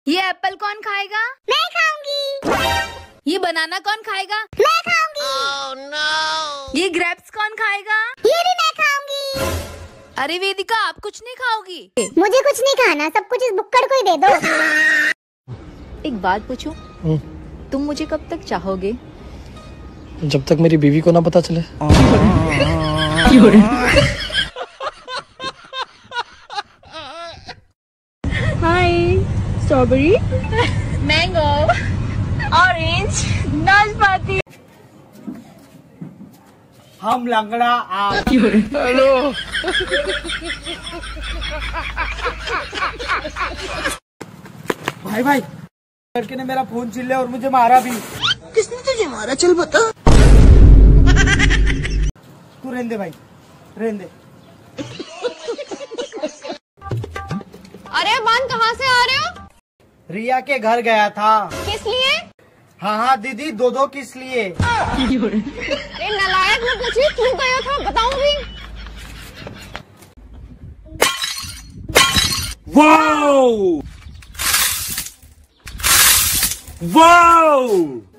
ये एप्पल कौन खाएगा? मैं खाऊंगी। ये बनाना कौन खाएगा? मैं खाऊंगी। Oh, no! ये ग्रेप्स कौन खाएगा? ये भी मैं खाऊंगी। अरे वेदिका, आप कुछ नहीं खाओगी? मुझे कुछ नहीं खाना, सब कुछ इस बुक्कड़ को ही दे दो। एक बात पूछूं? तुम मुझे कब तक चाहोगे? जब तक मेरी बीवी को ना पता चले। हाय, स्ट्रॉबेरी, मैंगो, ऑरेंज, नाशपाती। हम लंगड़ा आप। हेलो। भाई भाई, लड़के ने मेरा फोन छीन लिया और मुझे मारा भी। किसने तुझे मारा? चल बता। तू रहने दे भाई, रहने दे। अरे अमान, कहाँ से आ रहे हो? रिया के घर गया था। किस लिए? हाँ हाँ दीदी, दो किस लिए? अरे नालायक, मैं पूछी क्यों गया था, बताऊंगी। Wow! Wow!